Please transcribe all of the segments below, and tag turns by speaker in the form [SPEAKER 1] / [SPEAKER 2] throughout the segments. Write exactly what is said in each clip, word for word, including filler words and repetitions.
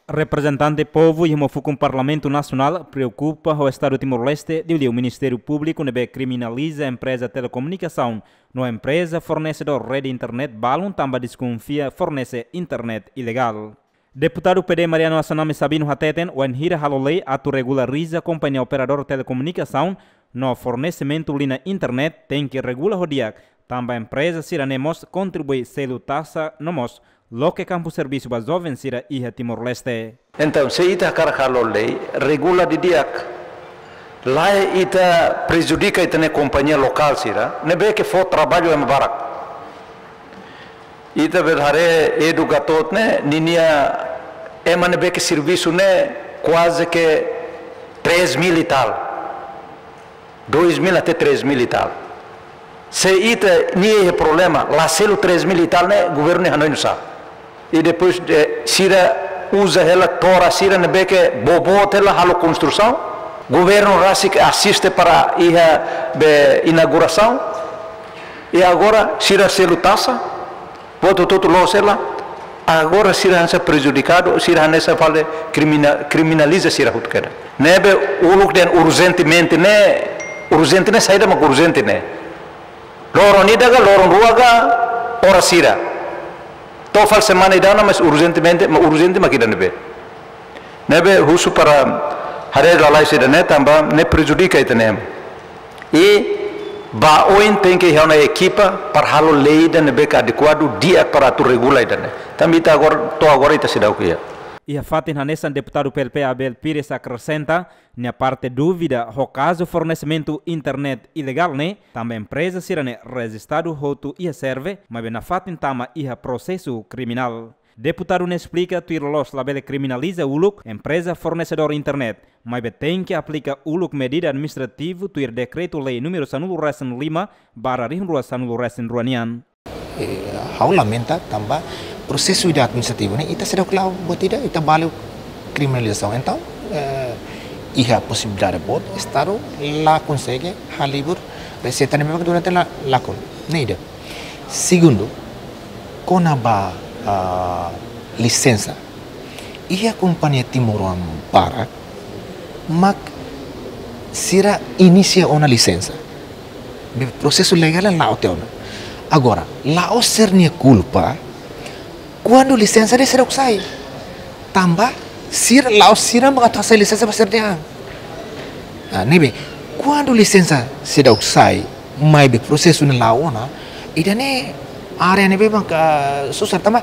[SPEAKER 1] Representante povo e o Parlamento Nacional preocupa o Estado de Timor-Leste de o Ministério Público nebe criminaliza a empresa de telecomunicação. No empresa fornecedor rede internet balon também desconfia fornece internet ilegal. Deputado P D Mariano Assanami Sabino Hateten o enhira halolei atu regulariza a companhia operador telecomunicação no fornecimento linha internet tem que regular o dia. Também a empresa siranemos contribui selo taxa nomos lo que campo serviço basoven sira iha Timor-Leste.
[SPEAKER 2] Então, se ita caracalo lei, regula de diak. Lá ita prejudica ita ne companhia local sira, nebe que for trabalho em barak. Ita verdade educator ne ninia ema nebe que serviço ne quase que três mil e tal. Dois mil até três mil e tal. Se ita nie problema, lá selo três mil e tal ne governo hanoi não sabe. E depois eh, sira usa ela tora sira nebe que bobo ela halo construção, governo rasik assiste para a be inauguração e agora sira selo taça, voto todo lo sela, agora sira hansa prejudicado, sira hansa fale criminal, criminaliza sira hutkera. Nebe uluk den urgentemente ne urgente ne saída mas urgente ne. Lorong ni daga lorong ruaga ora sira. Tofal semana idana mas urgentemente, mas urgente makida nebe. Nebe husu para hare lalai sida ne tamba ne prejudica itanem. E ba oin tem que reunir a equipa para halo lei da nebe que adequado dia para tu regula itane. Também agora to agora ita sida o que é.
[SPEAKER 1] E a fatin hanesan deputado P L P Abel Pires acrescenta na parte dúvida o caso fornecimento internet ilegal né também empresa sirane registrado hotu ia serve mas na fatin tama ia processo criminal. Deputado ne explica que los labele criminaliza uluk empresa fornecedor internet mas tem que aplica uluk medida administrativo tuir decreto lei número sanulu resen lima barra rua sanulu resen ruanian.
[SPEAKER 3] Hau lamenta tambah prosesso administrativo né ita será claro botida ita valeu criminalização então eh, e a possibilidade bot estado lá consegue halibur receita nem mesmo durante lá lá com neida segundo com a ba uh, licença e a companhia Timoran para mak será inicia uma licença processo legal lá o teu agora lá o ser nia culpa quando licença de será usai tambah sir lao sira mengatasi licença para ser dia ah nebe quando licença será usai mai be processo na lao na idane area nebe bang susah tambah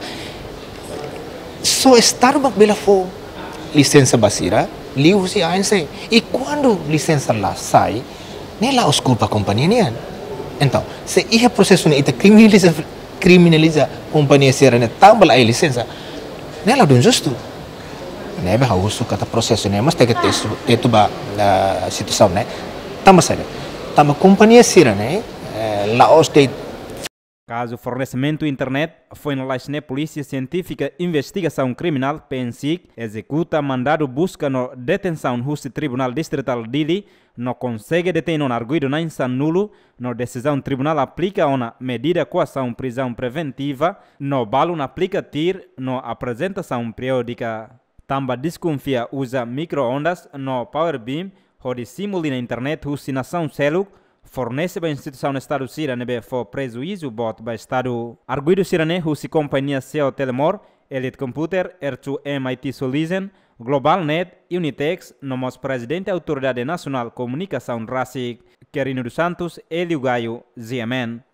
[SPEAKER 3] so estar bang bela fo licença basira liu si ainse e quando licença lá sai ne lá os culpa companhia nian então se ia processo ne ita criminaliza criminaliza companhia serana tambah a licença nela don justo nebe hausu kata processo ne mas tege testu itu ba situação né tambah saja tambah companhia serana laos de
[SPEAKER 1] caso fornecimento internet foi na na polícia científica investigação criminal P N C I C executa mandado busca no detenção justiça tribunal distrital Dili no consegue deter no arguido na insan nulo no decisão tribunal aplica uma medida coação prisão preventiva no balo aplica tir no apresentação periódica tamba desconfia usa micro-ondas no power beam onde simula na internet justiçação celuk fornece para a instituição do Estado Sira nebe for prejuízo bot para o Estado. Arguido Sira ne husi companhia C E O Telemor, Elite Computer, R dois M I T Solution, GlobalNet, Unitex, nomos presidente da Autoridade Nacional Comunicação R A C I C, Querino dos Santos, Elio Gaio, Z M N.